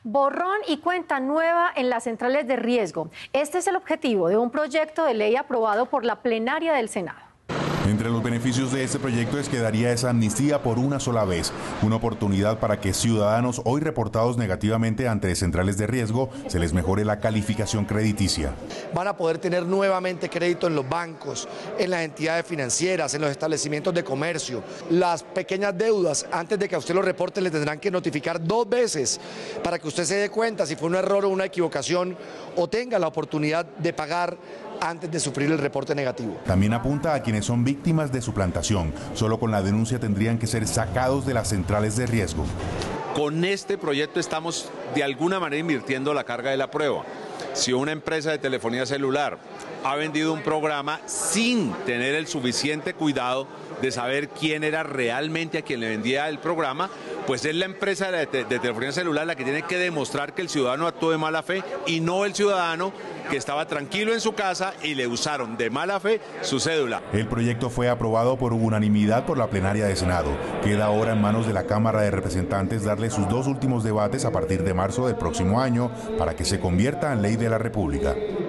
Borrón y cuenta nueva en las centrales de riesgo. Este es el objetivo de un proyecto de ley aprobado por la plenaria del Senado. Entre los beneficios de este proyecto es que daría esa amnistía por una sola vez, una oportunidad para que ciudadanos hoy reportados negativamente ante centrales de riesgo se les mejore la calificación crediticia. Van a poder tener nuevamente crédito en los bancos, en las entidades financieras, en los establecimientos de comercio. Las pequeñas deudas, antes de que a usted lo reporte, le tendrán que notificar 2 veces para que usted se dé cuenta si fue un error o una equivocación o tenga la oportunidad de pagar antes de sufrir el reporte negativo. También apunta a quienes son víctimas de suplantación. Solo con la denuncia tendrían que ser sacados de las centrales de riesgo. Con este proyecto estamos de alguna manera invirtiendo la carga de la prueba. Si una empresa de telefonía celular ha vendido un programa sin tener el suficiente cuidado de saber quién era realmente a quien le vendía el programa, pues es la empresa de telefonía celular la que tiene que demostrar que el ciudadano actuó de mala fe y no el ciudadano que estaba tranquilo en su casa y le usaron de mala fe su cédula. El proyecto fue aprobado por unanimidad por la plenaria de Senado. Queda ahora en manos de la Cámara de Representantes darle sus 2 últimos debates a partir de marzo del próximo año para que se convierta en ley de la República.